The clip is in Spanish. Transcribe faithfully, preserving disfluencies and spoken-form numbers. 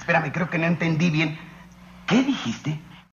espérame, creo que no entendí bien. ¿Qué dijiste?